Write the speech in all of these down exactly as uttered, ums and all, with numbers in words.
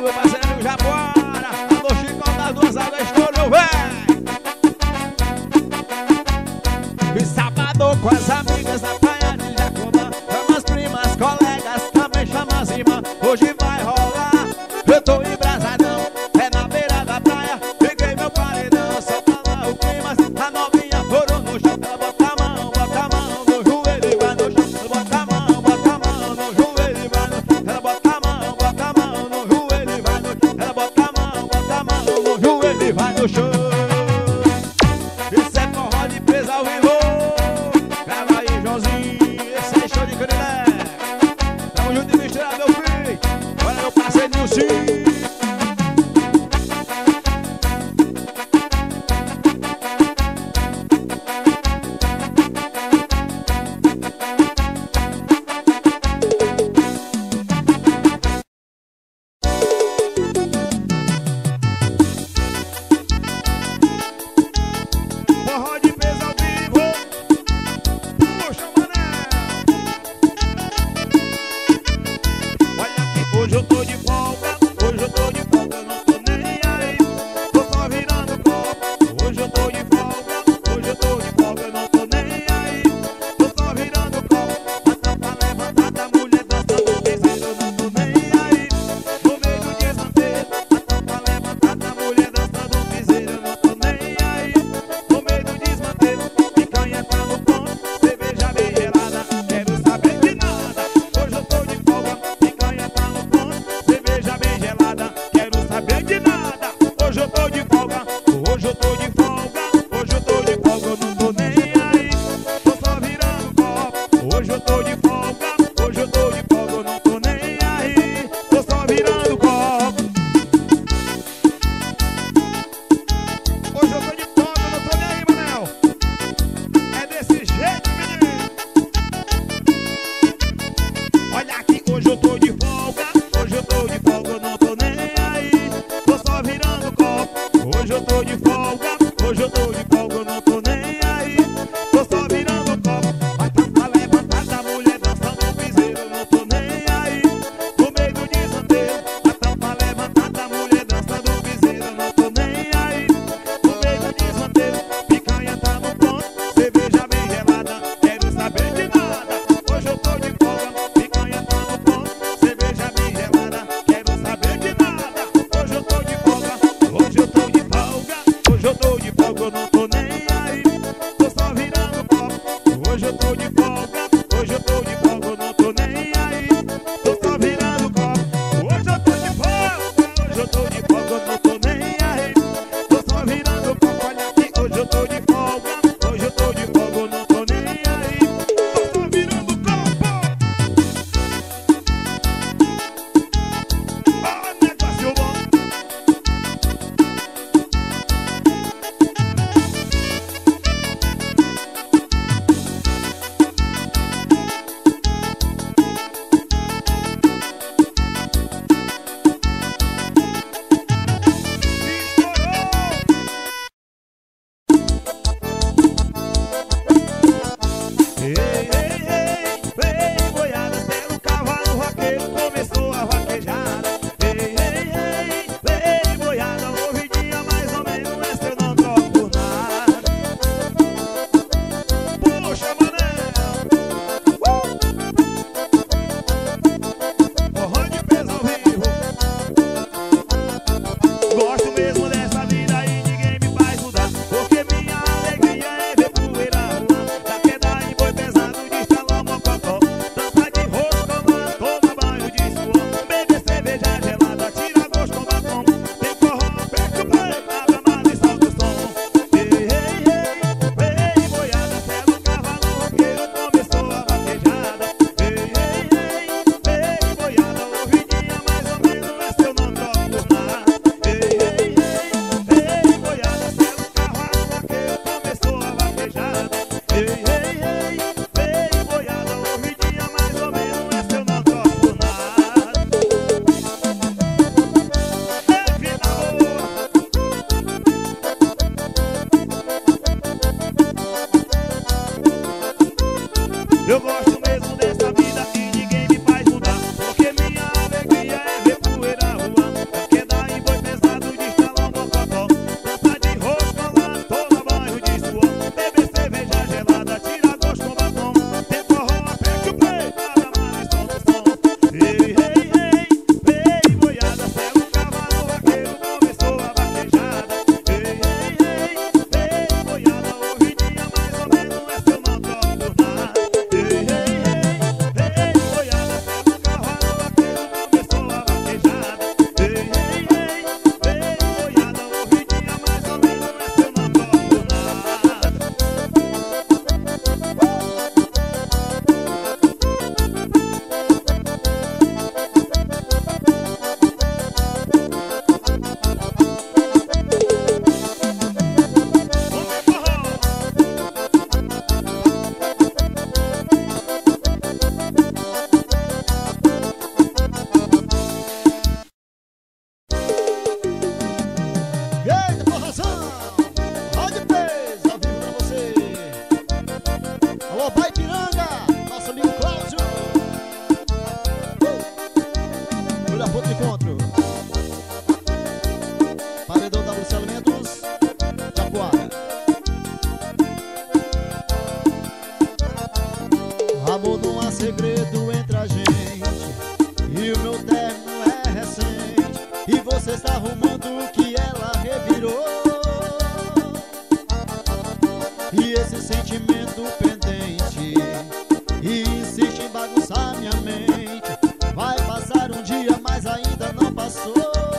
meu parceiro Jaguara. Alô, Chicão das duas águas, estourou, véi. E sábado com as amigas na praia de Jacobá. Chama as primas, colegas, também chama as irmãs. Hoje vai rolar, eu tô embrasadão. É na beira da praia, peguei meu paredão. Só falar o clima, a novinha porou no chão. Ela bota a mão, bota a mão no joelho e vai no chão. Ela bota a mão, bota a mão no joelho e vai no chão. Ela bota a mão, bota a mão no joelho e vai no chão. Ela bota a mão, bota a mão no joelho e vai no chão. Isso é forró de presa ao vivo. Grava aí, Joãozinho, esse é show de canilé. Tamo junto e misturado, meu filho. Olha meu parceiro Nilcinho. Forró de presa ao vivo. Puxa, mané. Olha que hoje eu tô de folga, arrumando que ela revirou. E esse sentimento pendente e insiste em bagunçar minha mente. Vai passar um dia, mas ainda não passou.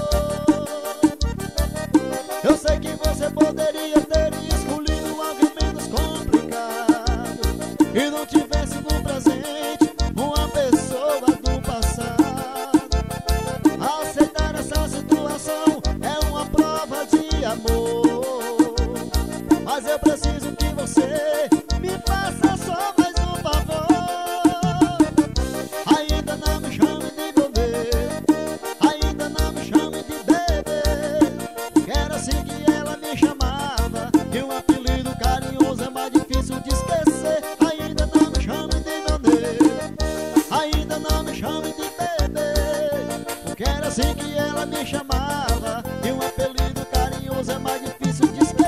Eu sei que você poderia ter escolhido alguém menos complicado e não tivesse no presente uma pessoa do passado. Aceitar essa situação é uma prova de amor, mas eu preciso que você me faça só mais um favor. Ainda não me chame de bebê, ainda não me chame de bebê. Era assim que ela me chamava, e um apelido carinhoso é mais difícil de esquecer. Ainda não me chame de meu nego, ainda não me chame de bebê, porque era assim que ela me chamava, e um apelido carinhoso é mais difícil de esquecer.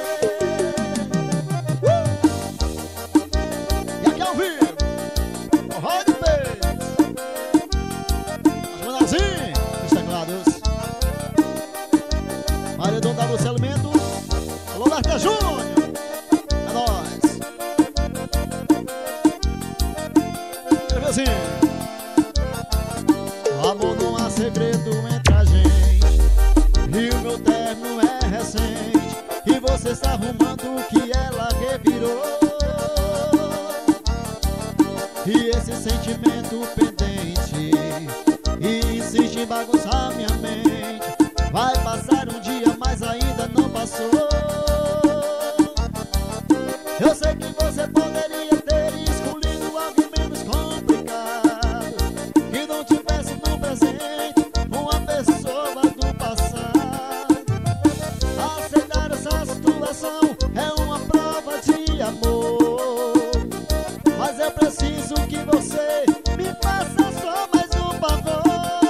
Maredão da Você Alimento. Alô, Marta Júnior. É nóis. Escreve assim: amor, não há segredo entre a gente, e o meu término é recente, e você está arrumando o que ela revirou. E esse sentimento pendente e insiste em bagunçar minha mente. Vai passar um dia, mas ainda não passou. Eu sei que você poderia ter escolhido alguém menos complicado, que não tivesse no presente uma pessoa do passado. Aceitar essa situação é uma prova de amor, mas eu preciso que você me faça só mais um favor.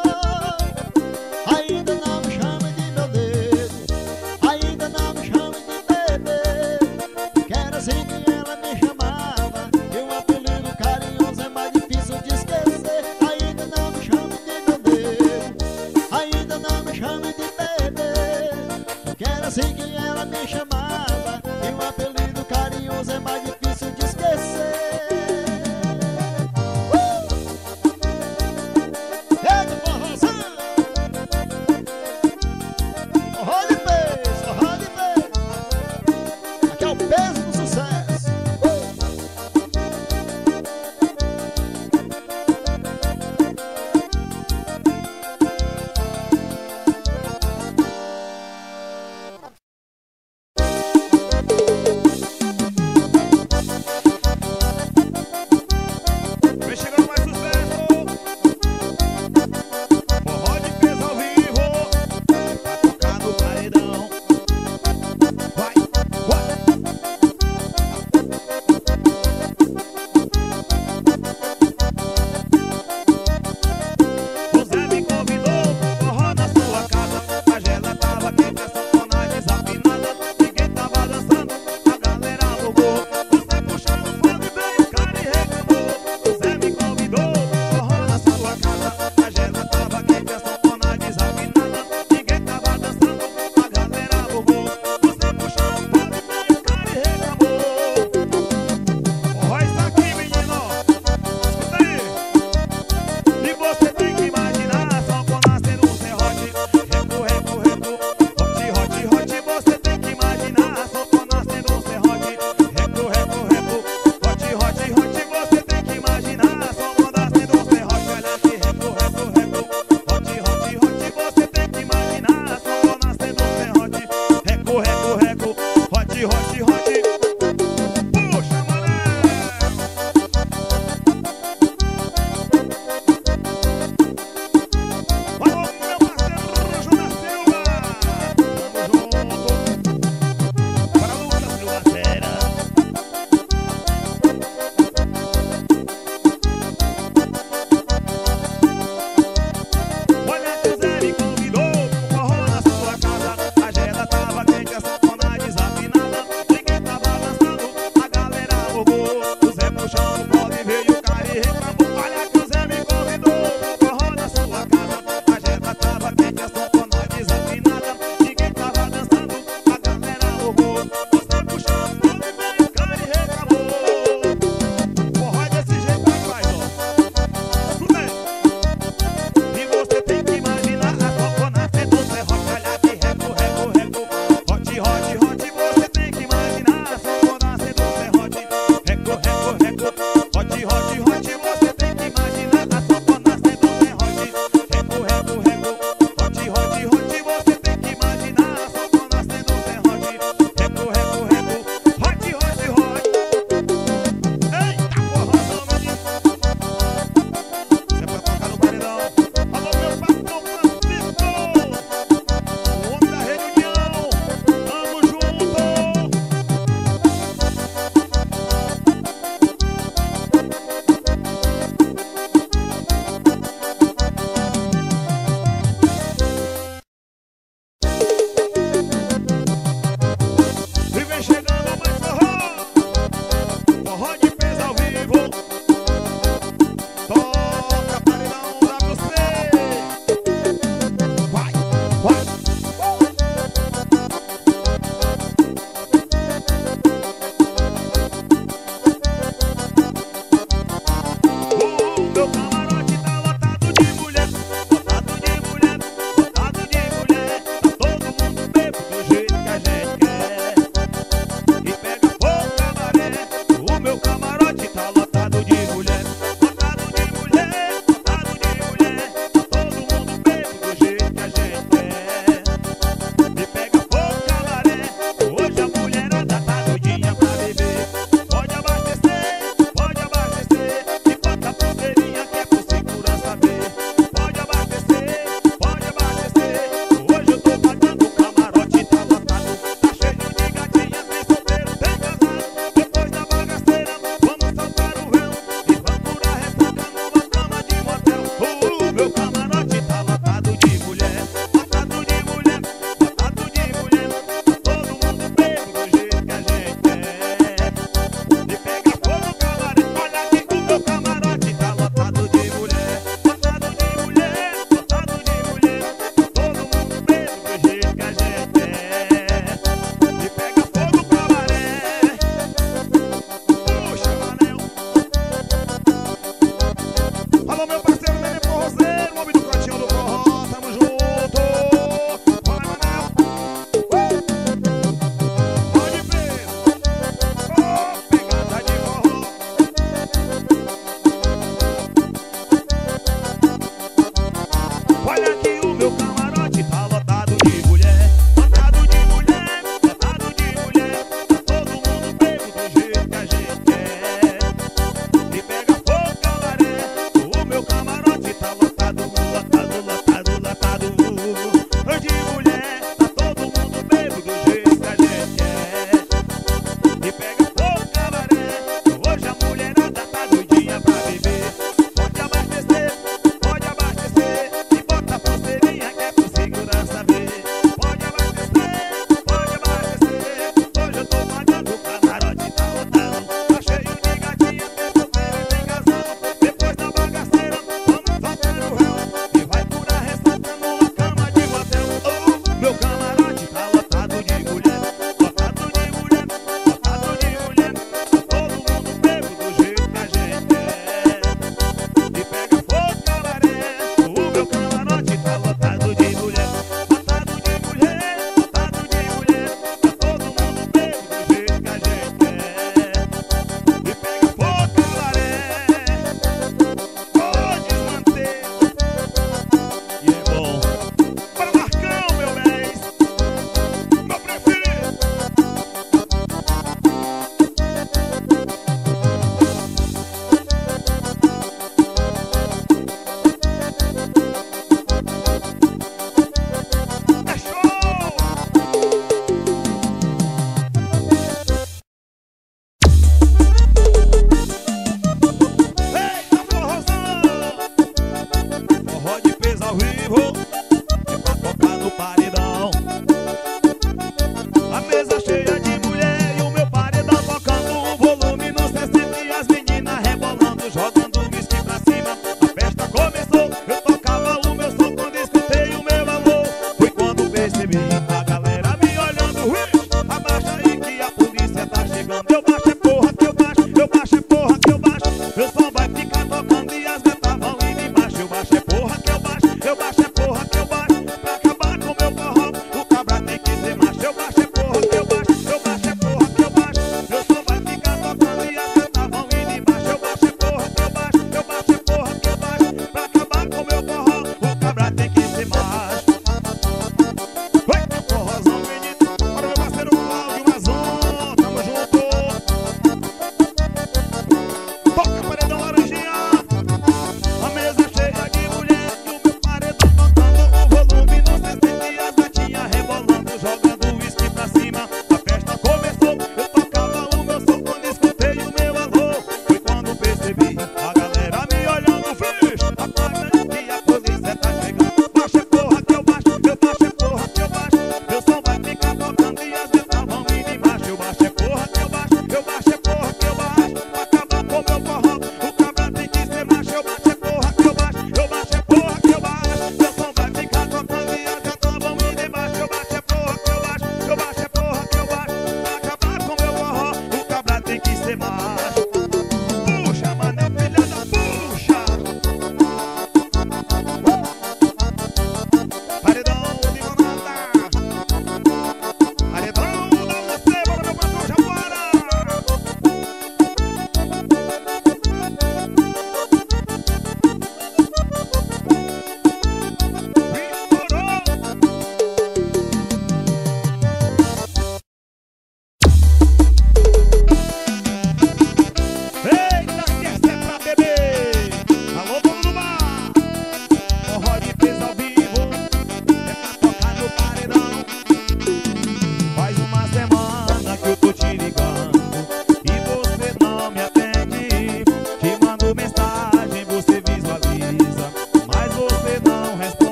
Ainda não me chame de meu dedo, ainda não me chame de bebê, que era assim que ela me chamava, e um apelido carinhoso é mais difícil de esquecer. Ainda não me chame de meu dedo, ainda não me chame de bebê, que era assim que ela me chamava, e um apelido carinhoso é mais difícil de esquecer.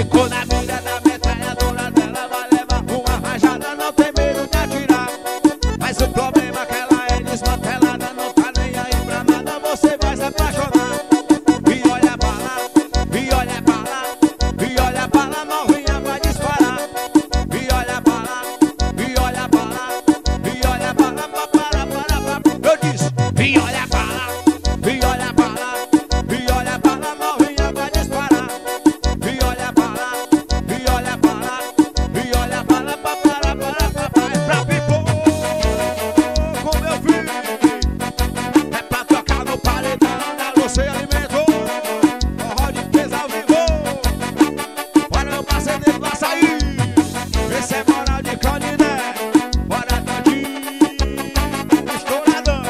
Ficou na mira da metralhadora dela, vai levar uma rajada, não tem medo de atirar. Mas o problema é que ela é desmantelada, não tá nem aí pra nada, você vai se apaixonar. E olha pra lá, e olha pra lá, e olha pra lá, novinha vai disparar. E olha pra lá, e olha pra lá, e olha pra lá, para, para, para, para. Eu disse, e olha pra lá, e olha pra lá, e olha pra lá, novinha vai disparar. E olha pra lá, e olha pra lá, e olha pra lá, para, para, para, para. É pra pipô com meu filho, é pra tocar no paredão da você alimentou. Forró de peso ao vivo. Bora meu parceiro dele vai sair. Esse é moral de Canidé. Bora todinho estouradão.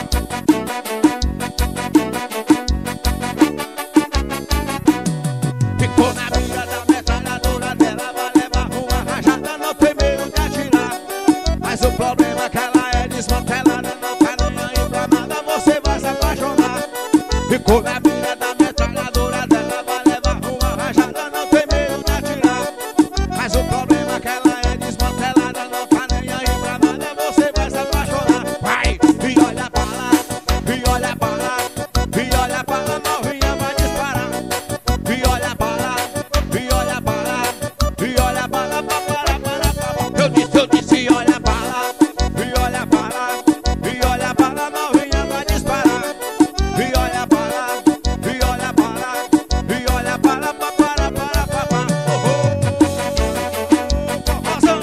Ficou na mira da metralhadora dela, vai levar uma rajada, não tem medo de atirar. Mas o problema é que ela é desmantelada, não tá nem aí pra nada, você vai se apaixonar. Ficou na mira da metralhadora dela, vai levar uma rajada, não tem medo de atirar. Mas o problema é que ela é desmantelada, não tá nem aí pra nada, você vai se apaixonar. Vai, e olha pra lá, e olha pra lá, e olha pra lá, novinha vai disparar. E olha pra lá, e olha pra lá, e olha pra lá, para, para, para, para. Eu disse, eu disse, e olha pra lá, e olha pra lá, e olha pra lá, novinha vai disparar. E olha pra lá, e olha pra lá, e olha pra lá, para, para, para, para. Oh, oh, forrozão.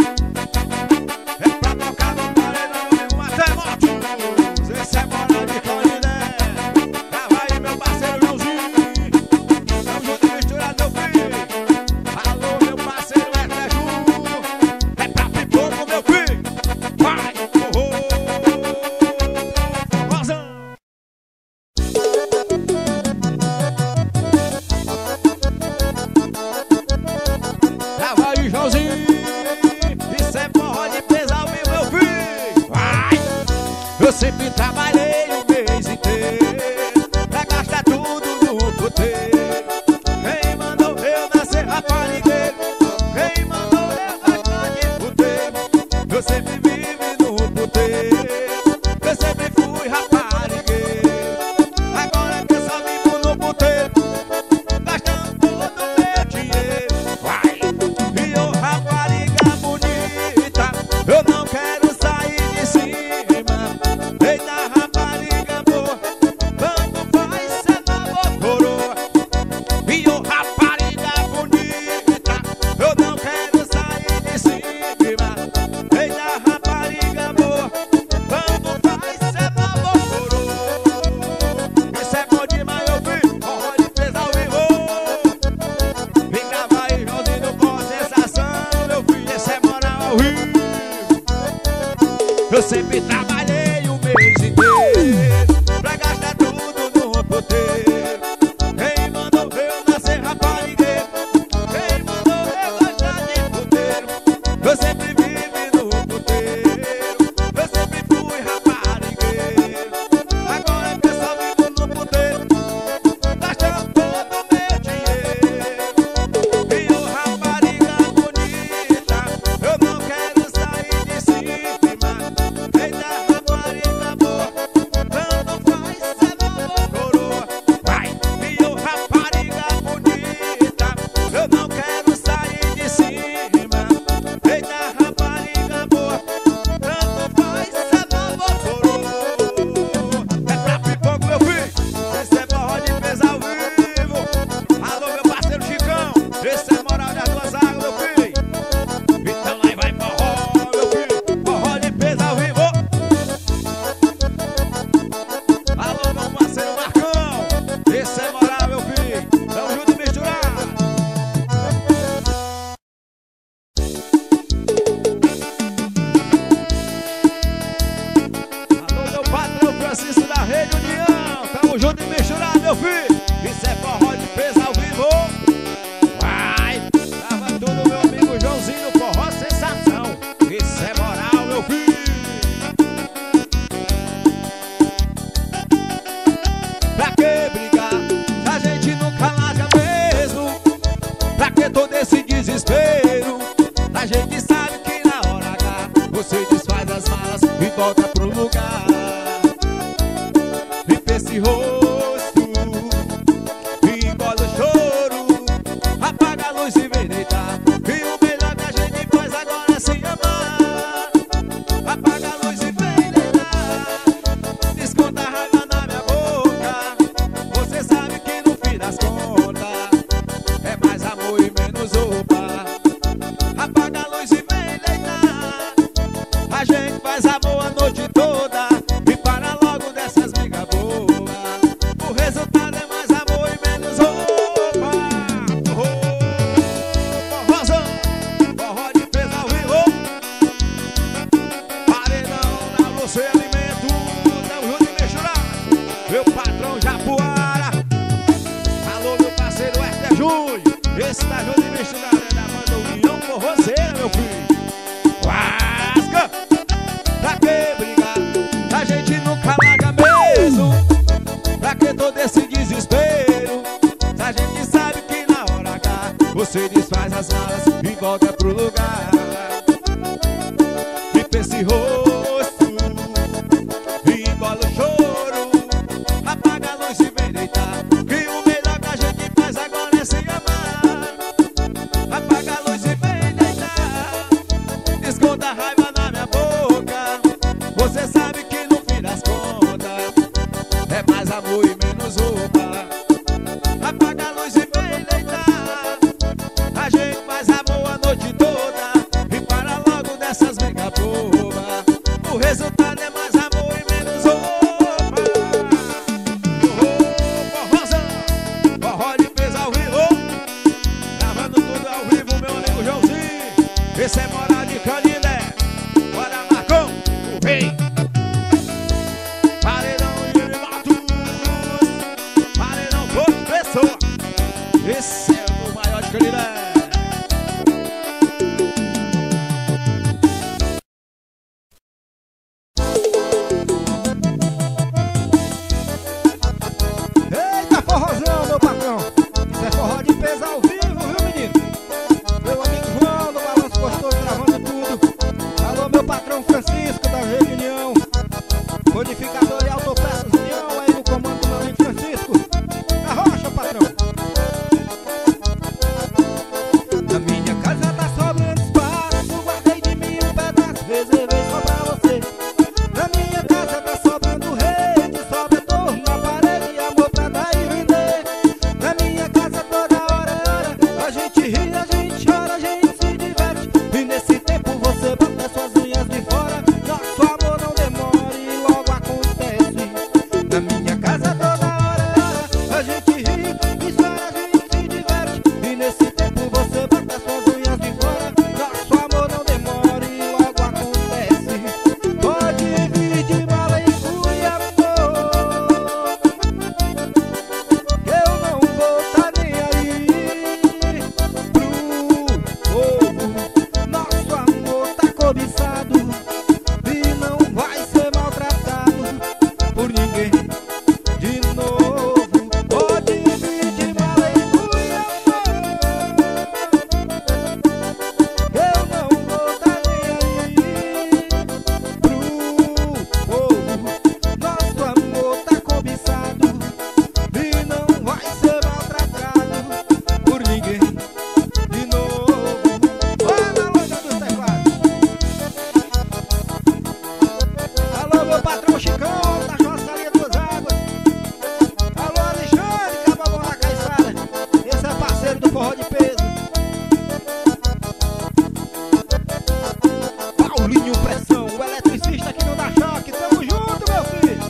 É pra tocar no paredão e um até mortos. Esse é moral de Canidé. Grava aí meu parceiro Joãozinho. Tamo junto e misturado, meu filho. Alô, meu parceiro Hervé Júnior. É pra pipoco, meu filho. Vai, oh, oh, forrozão. Grava aí, Joãozinho. Isso é forró de peso ao vivo, meu filho. Vai. Eu sempre trabalhei o mês inteiro pra gastar tudo no puteiro. Quem mandou eu nascer raparigueiro? Quem mandou eu gostar de puteiro? Eu sempre vivi no puteiro, eu sempre fui raparigueiro. Agora que eu só vivo no puteiro, gastando todo o meu dinheiro. Vai! E ô rapariga bonita, eu não quero sair de cima. Eita rapariga boa, tanto faz cê namoro coroa. E ô rapariga bonita, eu não quero sair de cima. Eita rapariga boa, tanto faz cê namoro coroa. Isso é bom demais, meu filho, forró de peso ao vivo. Vem gravar aí, Joãozinho, com sensação, meu filho, esse é moral ao vivo. Eu sempre trabalhei o mês inteiro pra gastar tudo no puteiro. Quem mandou eu nascer raparigueiro? Quem mandou eu gostar de puteiro? Eu sempre vivi no puteiro, eu sempre fui raparigueiro. Agora que eu só vivo no puteiro, gastando todo o meu dinheiro. E ô rapariga bonita, eu não quero sair de cima. Eita lugar. Limpa esse rosto, engole o choro, apaga a luz e vem deitar. E o melhor que a gente faz agora é se amar. Apaga a luz e vem deitar. Desconta a raiva na minha boca. Você sabe que no fim das contas é mais amor e menos roupa. Apaga a luz e vem deitar. A gente faz amor a noite toda e para logo dessas brigas boas. O resultado é mais amor e menos roupa. Oh, forrozão, forró de peso ao vivo. Paredão da você alimento, não junto e misturar. Meu patrão Japuara. Alô, meu parceiro Herter Júnior. Esse tá junto e misturado é da banda União Forrozeira, meu filho. Vasca! Pra que brigar? A gente nunca larga mesmo. Pra que todo esse desespero? Se a gente sabe que na hora H você desfaz as malas e volta pro lugar. Limpa esse rosto, engole o choro, apaga a luz e vem deitar. Que o melhor que a gente faz agora é se amar. Apaga a luz e vem deitar. Desconta a raiva na minha boca. Você sabe que no fim das contas é mais amor e menos roupa. Apaga a luz e vem deitar. A gente faz amor a noite toda e para logo dessas brigas bobas. O resultado é mais amor e menos roupa. Oh, forrozão, forró de peso ao vivo. Gravando tudo ao vivo, meu amigo Joãozinho. Esse é moral de Canindé. Bora, Marcão, o rei. Paredão e Matos. Paredão todo pessoa. Esse é o maior de Canindé. Eita, forrozão, meu patrão. Isso é forró de peso ao vivo, viu, menino? Meu amigo João do Balanço Gostoso gravando tudo. Alô, meu patrão Francisco da Rede União. Modificador e autopeças União aí no comando do meu amigo Francisco. Arrocha, patrão. Na minha casa tá sobrando espaço. Guardei de mim um pedaço, reservei só pra você. Na minha casa tá sobrando rede, sobra torno na parede, amor pra dar e vender. Na minha casa toda hora é hora, a gente ri, a gente chora, a gente se diverte. E nesse tempo você bota suas unhas de fora. Nosso amor não demora e logo acontece. Na minha casa toda hora é hora, a gente ri, e chora, a gente se diverte. E nesse tempo você bota suas unhas de fora. Nosso amor não demora e logo acontece. Pode vir de mala e fui, amor, que eu não vou tá nem aí pro povo. Nosso amor tá cobiçado e não vai ser maltratado por ninguém de novo. Pode vir de mala e fui, amor, eu não vou tá nem aí pro povo. Nosso amor tá cobiçado e não vai ser maltratado por ninguém de novo. Olha a loja dos teclados. Alô, meu patrão Chicão da Churrascaria Duas Águas. Alô, Alexandre, Cababão na Caiçara. Esse é parceiro do forró de peso. Paulinho Pressão, o eletricista que não dá choque. Tamo junto, meu filho.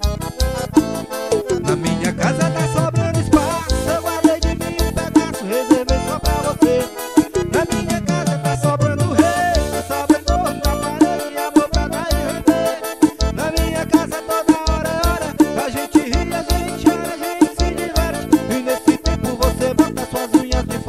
Na minha casa tá sobrando espaço. Eu guardei de mim um pedaço, reservei só pra você. Na minha casa tá sobrando rede, sobra torno na parede, amor pra dar e vender. Na minha casa toda hora é hora, a gente ri, a gente chora, a gente se diverte. E nesse tempo você bota suas unhas de fora.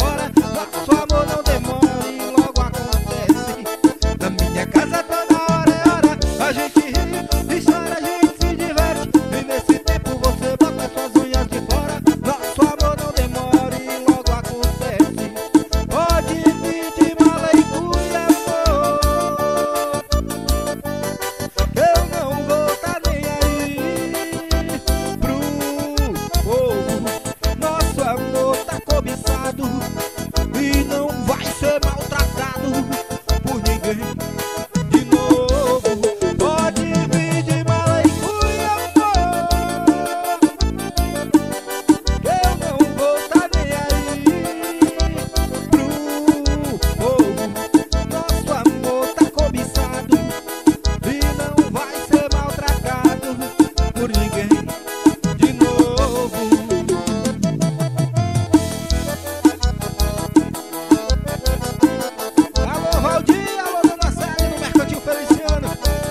cobiçado e não vai ser maltratado por ninguém de novo. Pode vir de mala e cuia, amor, que eu não vou tá nem aí pro povo. Nosso amor tá cobiçado e não vai ser maltratado por ninguém de novo. Alô Valdir, alô Dona Célia no Mercantil Feliciano.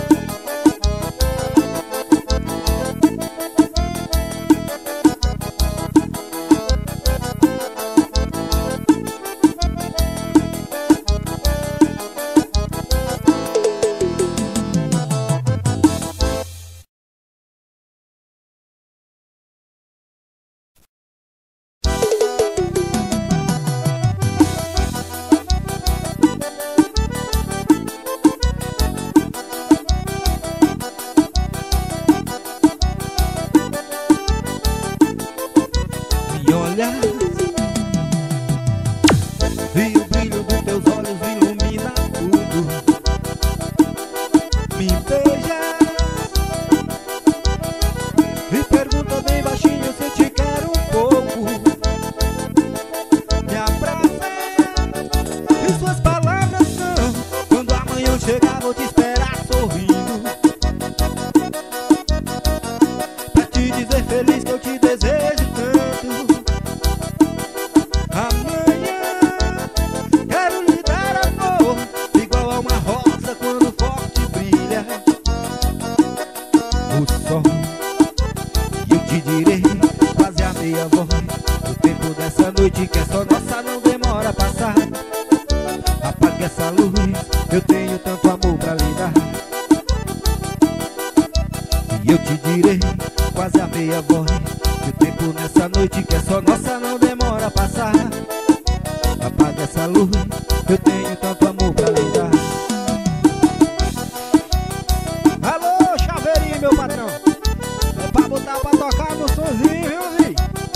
Me olhas e o brilho dos teus olhos ilumina tudo. Me beijas e pergunta bem baixinho se eu te quero um pouco. Me abraça e suas palavras são: quando amanhã eu chegar vou te esperar sorrindo, pra te dizer feliz que eu te desejo tanto. Amanhã quero lhe dar amor igual a uma rosa quando forte brilha o sol. E eu te direi quase a meia voz: o tempo dessa noite que é só nossa não demora a passar. Apague essa luz, eu tenho tanto amor pra lhe dar. E eu te direi quase a meia voz: o tempo nessa noite que é só nossa não demora a passar. Apaga essa luz, eu tenho tanto amor pra lhe dar. Alô, Chaveirinho, meu patrão, é pra botar pra tocar no sonzinho, viu, Zi?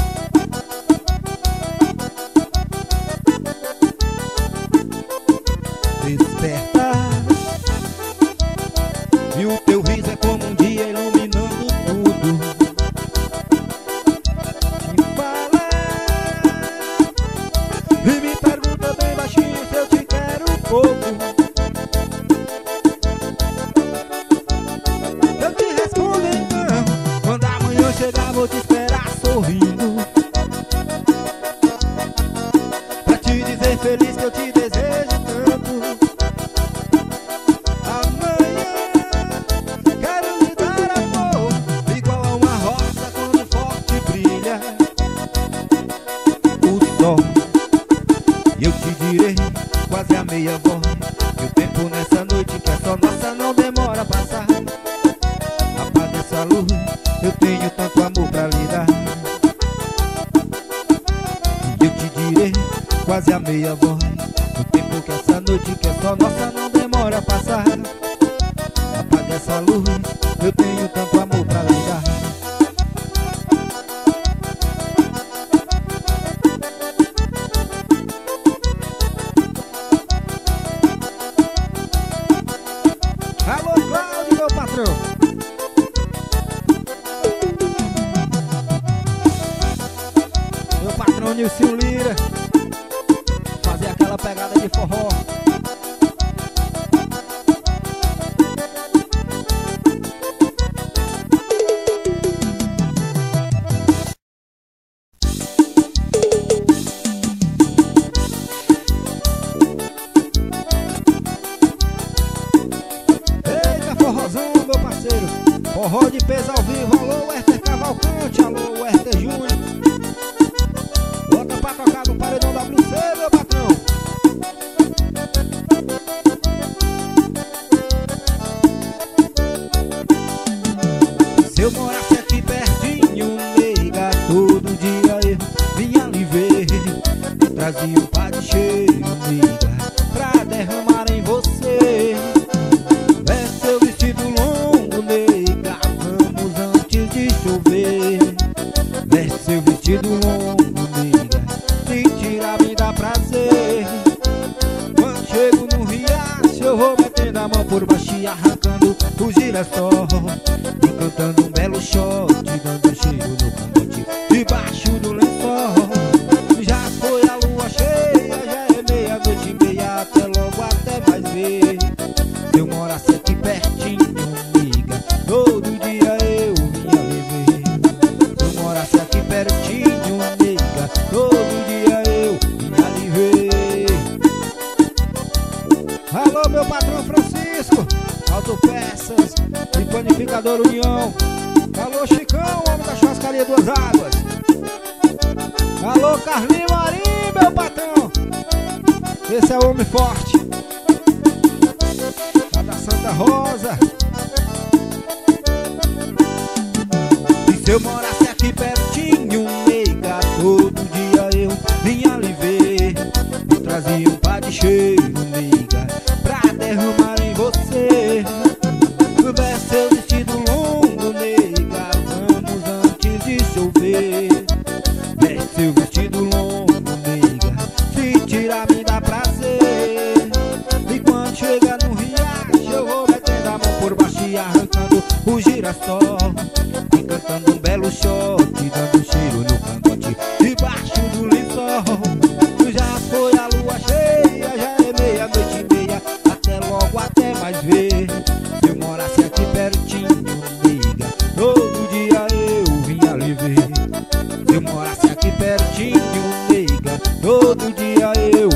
Desperta e o teu riso é como um dia iluminando tudo. Me fala e me pergunta bem baixinho se eu te quero um pouco. Eu te respondo então: quando amanhã chegar vou te esperar sorrindo, pra te dizer feliz que eu te desejo tanto. Amanhã quero lhe dar amor igual a uma rosa quando forte brilha o sol. E eu te direi quase a meia voz: que o tempo nessa noite que é só nossa não demora a passar. Apaga essa luz, eu tenho tanto amor pra lhe dar. E eu te direi quase a meia voz: o tempo que essa noite que é só nossa não demora a passar. Apaga essa luz, eu tenho tanto amor pra lhe dar. Alô Cláudio, meu patrão, meu patrão Nilson Lira, fazer aquela pegada de forró. Eita forrozão, meu parceiro, forró de peso ao vivo. Alô Werther Cavalcante, alô Werther Júnior, bota pra tocar no paredão W C, meu patrão. Se eu morasse aqui pertinho, nega, todo dia eu vinha lhe ver, trazia um par de cheiro, nega, pra derramar em você. Veste seu vestido longo, nega, vamos antes de chover. Veste seu vestido longo, nega, se tirar girassol, e cantando um belo shot, dando um cheiro no cangote, debaixo do lençol. Já foi a lua cheia, já é meia-noite e meia, até logo, até mais ver. Se eu morasse aqui pertinho, amiga, todo dia eu vinha lhe ver. Se eu morasse aqui pertinho, amiga, todo dia eu vinha lhe ver. Alô, meu patrão Francisco, Autopeças e Panificador União. Alô, Chicão, homem da churrascaria Duas Águas. Alô, Carlinho Marim, meu patrão. Esse é o homem forte lá da Santa Rosa. E se eu morasse aqui pertinho, nega, todo dia eu vinha lhe ver. E trazia um par de cheiro, nega, pra derramar em você. Veste seu vestido longo, nega, vamos antes de chover. Veste seu vestido longo, nega, se tirar me dá prazer. E quando chega no riacho, eu vou metendo a mão por baixo e arrancando o girassol, e cantando um belo shot, dando um cheiro no cangote, debaixo do lençol. Já foi a lua cheia, já é meia-noite e meia, até logo, até mais ver. Se eu morasse aqui pertinho, amiga, todo dia eu vinha lhe ver. Se eu morasse aqui pertinho, amiga, todo dia eu